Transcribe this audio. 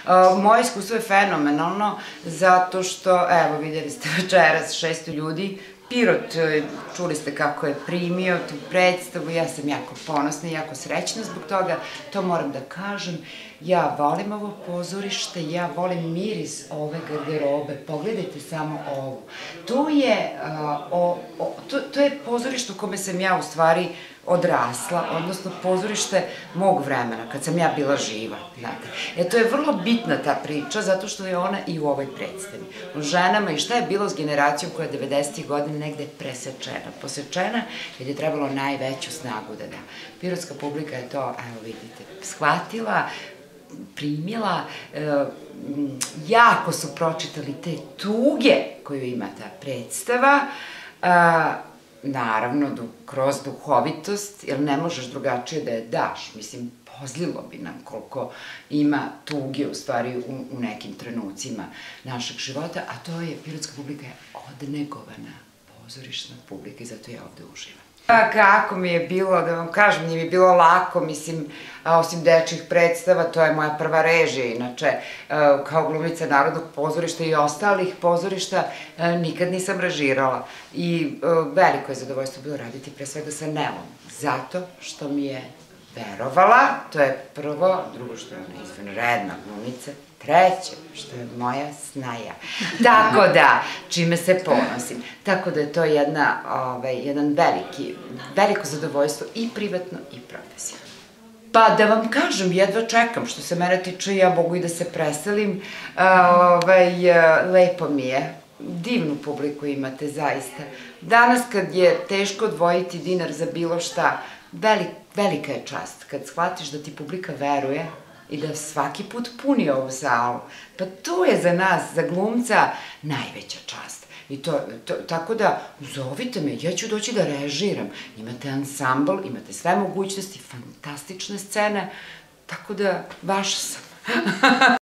Moje iskustvo je fenomenalno, zato što, evo, vidjeli ste večeras 600 ljudi, Pirot, čuli ste kako je primio tu predstavu, ja sam jako ponosna i jako srećna zbog toga, to moram da kažem. Ja volim ovo pozorište, ja volim miris ove garderobe, pogledajte samo ovo. To je pozorište u kome sam ja u stvari odrasla, odnosno pozorište mog vremena, kad sam ja bila živa, znate. To je vrlo bitna ta priča, zato što je ona i u ovoj predstavi. O ženama i šta je bilo s generacijom koja je 90. godina negde presečena, posečena, jer je trebalo najveću snagu da da. Pirotska publika je to, evo vidite, shvatila, primila, jako su pročitali te tuge koju ima ta predstava, naravno kroz duhovitost, jer ne možeš drugačije da je daš, mislim, pozlilo bi nam koliko ima tuge u stvari u nekim trenucima našeg života, a to je, pirotska publika je odnegovana pozorišna publika i zato ja ovde uživam. Kako mi je bilo, da vam kažem, nije mi bilo lako, mislim, osim dečjih predstava, to je moja prva režija, inače, kao glumica Narodnog pozorišta i ostalih pozorišta, nikad nisam režirala i veliko je zadovoljstvo bilo raditi pre svega sa Nelom, zato što mi je verovala, to je prvo, drugo što je ona izvanredna glumica, treće, što je moja snaja. Tako da, čime se ponosim. Tako da je to jedan veliko zadovoljstvo i privatno i profesionalno. Pa da vam kažem, jedva čekam, što se mene tiče, ja mogu i da se preselim. Lepo mi je. Divnu publiku imate, zaista. Danas kad je teško odvojiti dinar za bilo šta, velika je čast kad shvatiš da ti publika veruje i da svaki put puni ovu salu. Pa to je za nas, za glumca, najveća čast. Tako da, zovite me, ja ću doći da režiram. Imate ansambl, imate sve mogućnosti, fantastične scene, tako da, vaša sam.